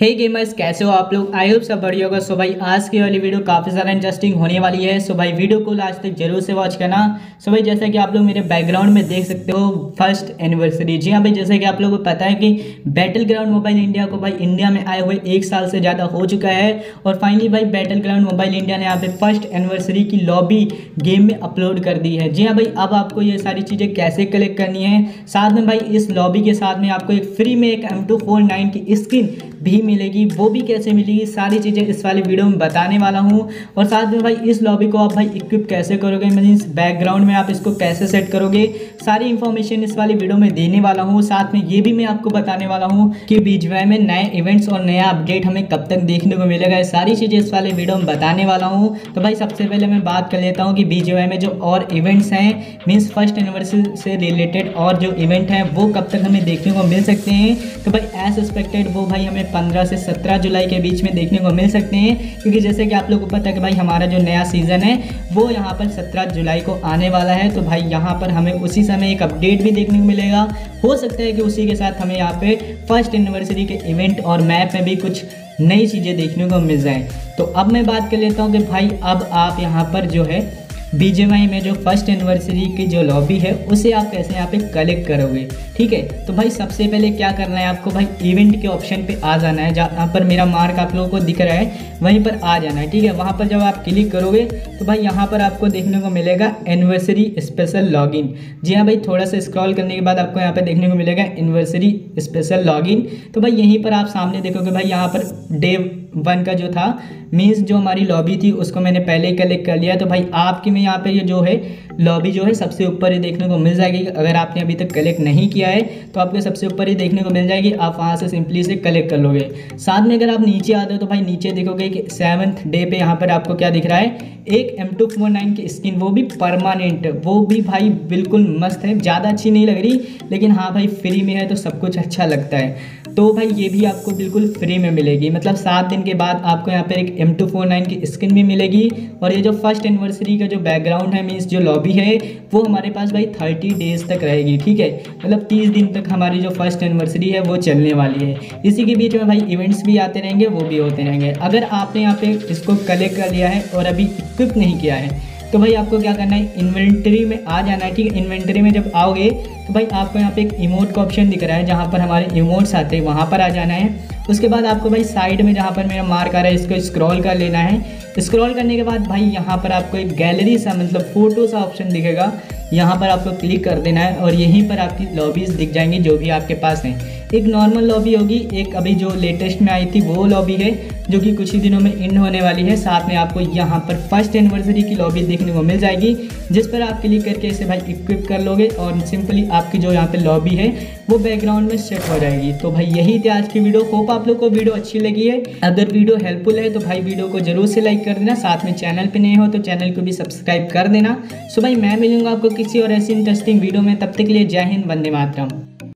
हे gamers, कैसे हो आप लोग। आई होप सब बढ़िया होगा। सो भाई आज की वाली वीडियो काफ़ी ज़्यादा इंटरेस्टिंग होने वाली है। सो भाई वीडियो को लास्ट तक जरूर से वॉच करना। सो भाई जैसा कि आप लोग मेरे बैकग्राउंड में देख सकते हो फर्स्ट एनिवर्सरी। जी हाँ भाई, जैसे कि आप लोगों को पता है कि बैटल ग्राउंड मोबाइल इंडिया को भाई इंडिया में आए हुए 1 साल से ज़्यादा हो चुका है। और फाइनली भाई बैटल ग्राउंड मोबाइल इंडिया ने यहाँ पे फर्स्ट एनिवर्सरी की लॉबी गेम में अपलोड कर दी है। जी हाँ भाई, अब आपको ये सारी चीज़ें कैसे कलेक्ट करनी है, साथ में भाई इस लॉबी के साथ में आपको एक फ्री में एक M249 की स्किन भी मिलेगी, वो भी कैसे मिलेगी, सारी चीज़ें इस वाली वीडियो में बताने वाला हूँ। और साथ में भाई इस लॉबी को आप भाई इक्विप कैसे करोगे, मीन्स बैकग्राउंड में आप इसको कैसे सेट करोगे, सारी इंफॉर्मेशन इस वाली वीडियो में देने वाला हूँ। साथ में ये भी मैं आपको बताने वाला हूँ कि BGMI में नए इवेंट्स और नया अपडेट हमें कब तक देखने को मिलेगा। ये सारी चीज़ें इस वाले वीडियो में बताने वाला हूँ। तो भाई सबसे पहले मैं बात कर लेता हूँ कि BGMI में जो और इवेंट्स हैं, मीन्स फर्स्ट एनिवर्सरी से रिलेटेड और जो इवेंट हैं वो कब तक हमें देखने को मिल सकते हैं। तो भाई एज एक्सपेक्टेड वो भाई हमें 15 से 17 जुलाई के बीच में देखने को मिल सकते हैं, क्योंकि जैसे कि आप लोगों को पता है कि भाई हमारा जो नया सीज़न है वो यहाँ पर 17 जुलाई को आने वाला है। तो भाई यहाँ पर हमें उसी समय एक अपडेट भी देखने को मिलेगा। हो सकता है कि उसी के साथ हमें यहाँ पे फर्स्ट एनिवर्सरी के इवेंट और मैप में भी कुछ नई चीज़ें देखने को मिल जाएँ। तो अब मैं बात कर लेता हूँ कि भाई अब आप यहाँ पर जो है BGMI में जो फर्स्ट एनिवर्सरी की जो लॉबी है उसे आप कैसे यहाँ पे कलेक्ट करोगे। ठीक है, तो भाई सबसे पहले क्या करना है, आपको भाई इवेंट के ऑप्शन पे आ जाना है। जहाँ पर मेरा मार्क आप लोगों को दिख रहा है वहीं पर आ जाना है। ठीक है, वहाँ पर जब आप क्लिक करोगे तो भाई यहाँ पर आपको देखने को मिलेगा एनिवर्सरी स्पेशल लॉगिन। जी हाँ भाई, थोड़ा सा स्क्रॉल करने के बाद आपको यहाँ पर देखने को मिलेगा एनिवर्सरी स्पेशल लॉगिन। तो भाई यहीं पर आप सामने देखोगे भाई यहाँ पर डे 1 का जो था, मीन्स जो हमारी लॉबी थी उसको मैंने पहले ही कलेक्ट कर लिया। तो भाई आपके में यहाँ पे ये जो है लॉबी जो है सबसे ऊपर ही देखने को मिल जाएगी। अगर आपने अभी तक कलेक्ट नहीं किया है तो आपको सबसे ऊपर ही देखने को मिल जाएगी, आप वहाँ से सिंपली से कलेक्ट कर लोगे। साथ में अगर आप नीचे आते हो तो भाई नीचे देखोगे कि 7th डे पे यहाँ पर आपको क्या दिख रहा है, एक M249 की स्किन, वो भी परमानेंट, वो भी भाई बिल्कुल मस्त है। ज़्यादा अच्छी नहीं लग रही लेकिन हाँ भाई फ्री में है तो सब कुछ अच्छा लगता है। तो भाई ये भी आपको बिल्कुल फ्री में मिलेगी, मतलब 7 दिन के बाद आपको यहाँ पर एक M249 की स्किन भी मिलेगी। और ये जो फर्स्ट एनिवर्सरी का जो बैकग्राउंड है, मीन्स जो लॉबी है वो हमारे पास भाई 30 डेज तक रहेगी। ठीक है, मतलब 30 दिन तक हमारी जो फर्स्ट एनिवर्सरी है वो चलने वाली है। इसी के बीच में भाई इवेंट्स भी आते रहेंगे, वो भी होते रहेंगे। अगर आपने यहाँ पे इसको कलेक्ट कर लिया है और अभी इक्विप नहीं किया है तो भाई आपको क्या करना है, इन्वेंटरी में आ जाना है। ठीक है, इन्वेंटरी में जब आओगे तो भाई आपको यहाँ पे एक इमोट का ऑप्शन दिख रहा है, जहाँ पर हमारे इमोट्स आते हैं वहाँ पर आ जाना है। उसके बाद आपको भाई साइड में जहाँ पर मेरा मार्क आ रहा है इसको स्क्रॉल कर लेना है। स्क्रॉल करने के बाद भाई यहाँ पर आपको एक गैलरी सा, मतलब फोटो सा ऑप्शन दिखेगा, यहाँ पर आपको क्लिक कर देना है और यहीं पर आपकी लॉबीज़ दिख जाएंगी जो भी आपके पास हैं। एक नॉर्मल लॉबी होगी, एक अभी जो लेटेस्ट में आई थी वो लॉबी है जो कि कुछ ही दिनों में इन होने वाली है। साथ में आपको यहाँ पर फर्स्ट एनिवर्सरी की लॉबी देखने को मिल जाएगी, जिस पर आप क्लिक करके इसे भाई इक्विप कर लोगे और सिंपली आपकी जो यहाँ पे लॉबी है वो बैकग्राउंड में सेट हो जाएगी। तो भाई यही थी आज की वीडियो। होप आप लोग को वीडियो अच्छी लगी है। अगर वीडियो हेल्पफुल है तो भाई वीडियो को जरूर से लाइक कर देना। साथ में चैनल पे नए हो तो चैनल को भी सब्सक्राइब कर देना। सो भाई मैं मिलूंगा आपको किसी और ऐसी इंटरेस्टिंग वीडियो में, तब तक के लिए जय हिंद, वंदे मातरम।